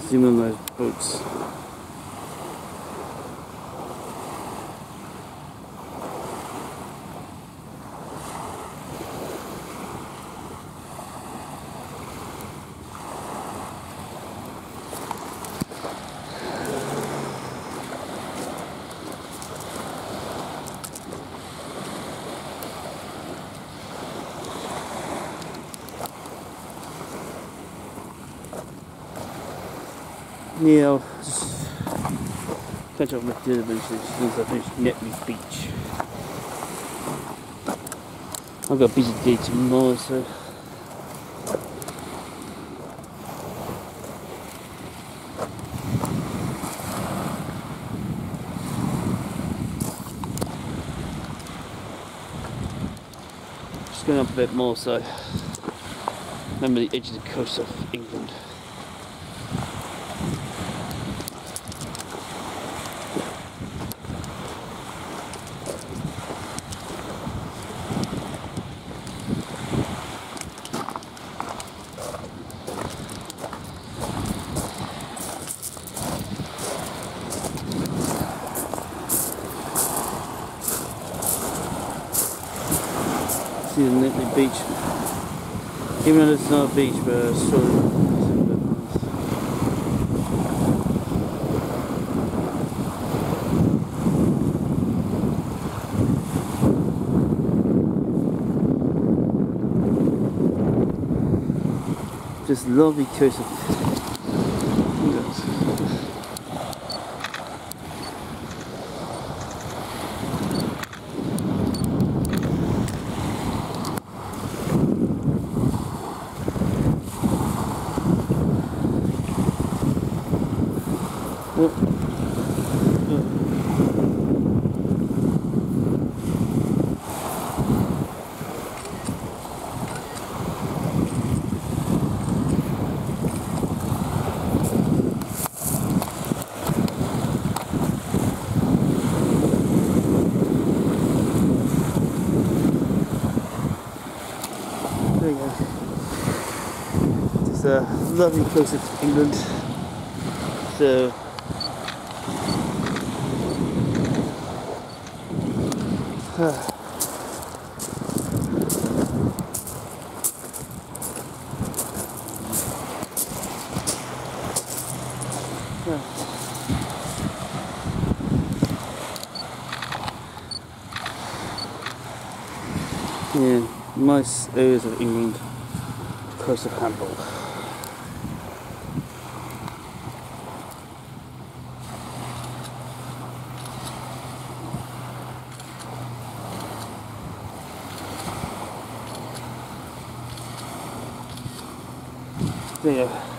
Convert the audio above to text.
zoom on those boats. Yeah, I'll just catch up with dinner eventually as soon as I finish Netley Beach. I've got a busy day tomorrow, so just going up a bit more, so remember the edge of the coast of England. See the Netley Beach, even though it's not a beach, but it's sort of just lovely coast of England. There you go. It's a lovely coast of England. So yeah, nice areas of England, coast of Hamburg. There you go.